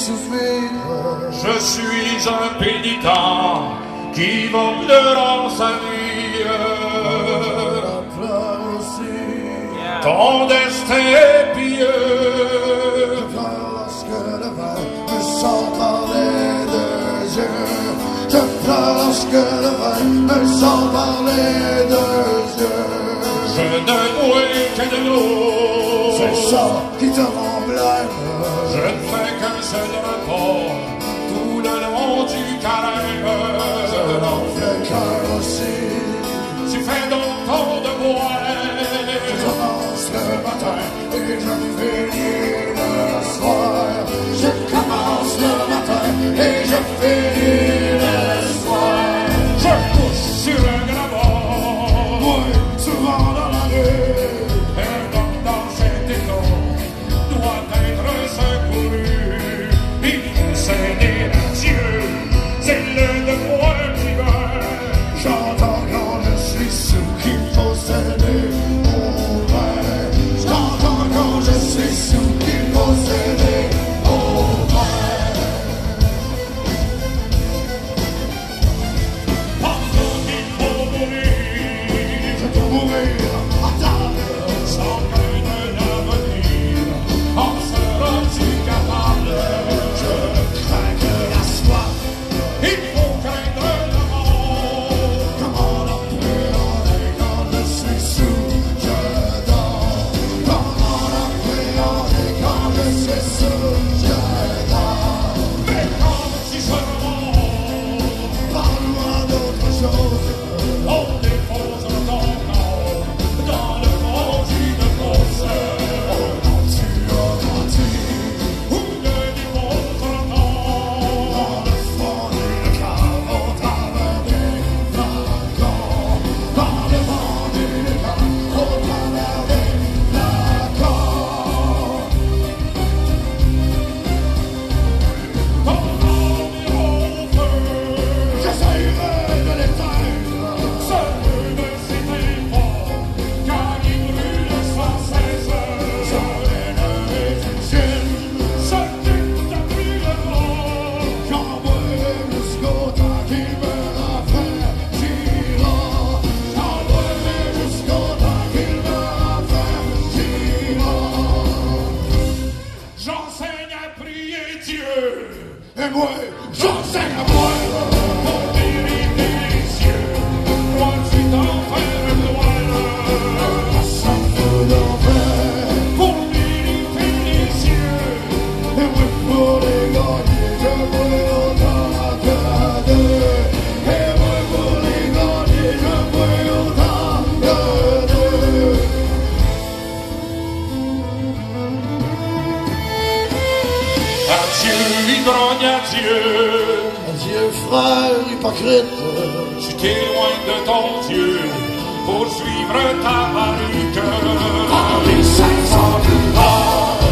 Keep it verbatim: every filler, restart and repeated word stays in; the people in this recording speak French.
souffrir. Je suis un pénitent qui vole sa vie. Ton destin est pieux. Je pleure lorsque le vin me sort par les deux yeux. Je pleure lorsque le vin me sort par les deux yeux. Je ne bois que de l'eau. C'est ça qui te remblème. Je ne fais qu'un seul repos tout le long du carême. Je n'en fais qu'un aussi. Tu fais donc ton devoir. Je commence le matin et je finis le soir. Je commence le matin et je finis le soir. Je couche sur un grabat. Oui, souvent dans la rue. Un homme dans cet étau doit être secouru. Il faut s'aider à Dieu, c'est le devoir divin. J'entends quand je suis sous qu'il faut s'aider au vin. J'entends quand je suis sous qu'il faut s'aider au vin. Pendant qu'il faut mourir, Je peux mourir à table. sans craindre l'avenir, en seras-tu capable? Je crains que la soif. Il faut craindre la mort. Comment l'appréhender quand je suis sous, je dors. Comment l'appréhender quand je suis sous, je dors. Mais quand tu seras mort, Parle-moi d'autre chose. on dépose ton corps dans le fond d'une fosse. Tu as menti Où le dépose ton dans le fond du cave au travers des flacons. Dans le fond du cave au travers des flacons. ton âme est au feu. J'essayerai de l'éteindre. Ce feu ne s'éteint pas, car il brûle sans cesse. Son haine est utile. Ce qui t'appuiera. J'en boirai jusqu'au temps qu'il me rafraîchira. J'en boirai jusqu'au temps qu'il me rafraîchira. J'enseigne à prier Dieu Et moi, j'enseigne à boire. pour vérité les cieux. Toi tu t'enfermes loin Ça me fout d'enfer. pour vérité les cieux. Et oui, pour les gagner, je bois autant que deux. Et moi, pour les gagner, je bois autant que deux. Adieu ivrogne, adieu. Adieu, frère hypocrite. Tu t'éloignes de ton Dieu pour suivre ta barque. Par les cinq cents coups